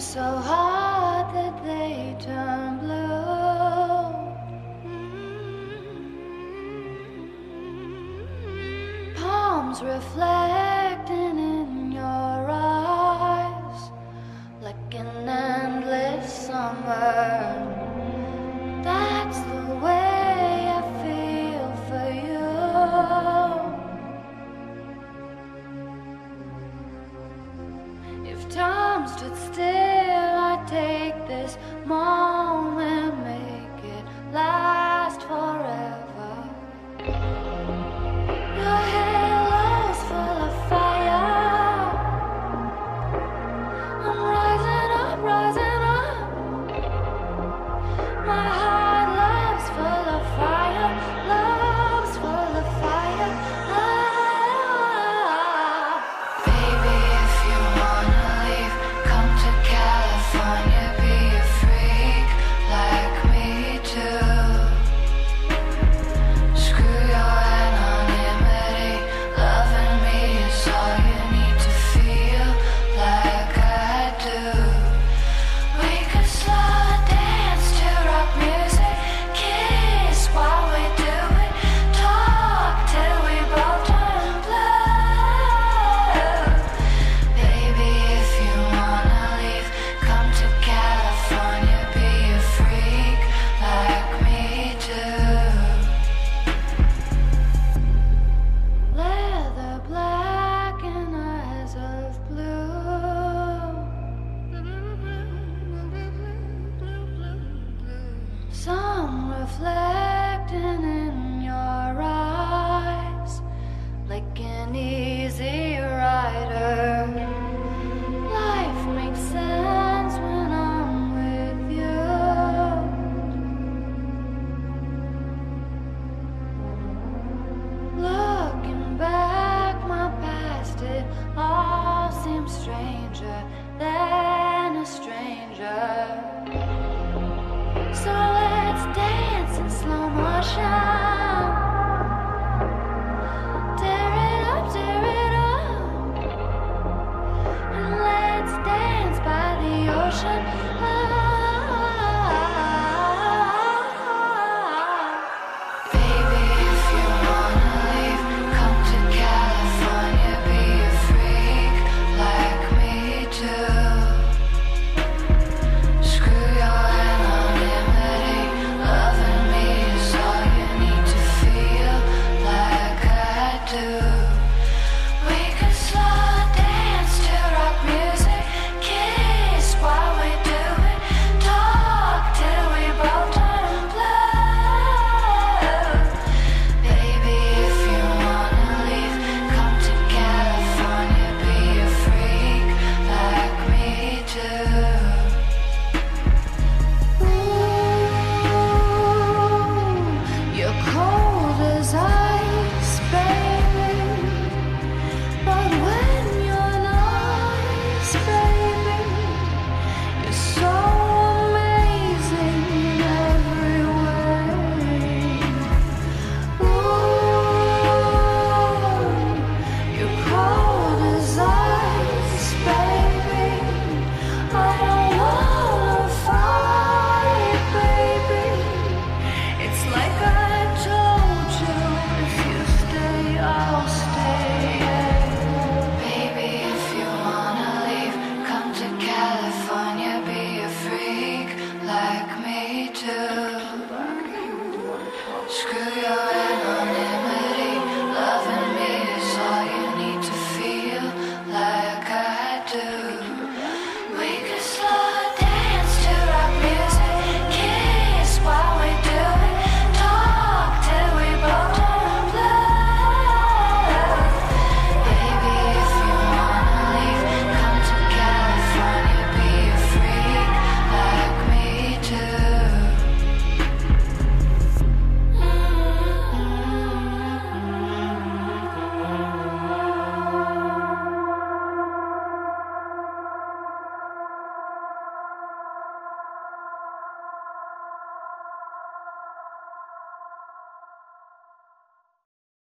so hard that they turn blue. Palms reflecting in your eyes like an endless summer. That's the way I feel for you. If time stood still, I'd take this moment, make it last forever. Your halo's full of fire. I'm rising up, rising up. My heart love's full of fire, love's full of fire. Baby, if you wanna leave, come to California, be a freak like me too. Screw your anonymity, loving me is all you need to feel like I do. We could slow dance to rock music, kiss while we do it, talk till we both turn blue. Baby, if you wanna leave, come to California, be a freak like me too. Leather black and eyes of blue. Sun reflecting in your eyes like an easy rider. Life makes sense when I'm with you. Looking back, my past, it all seems stranger than a stranger. So let's dance in slow motion. Tear it up, tear it up. And let's dance by the ocean.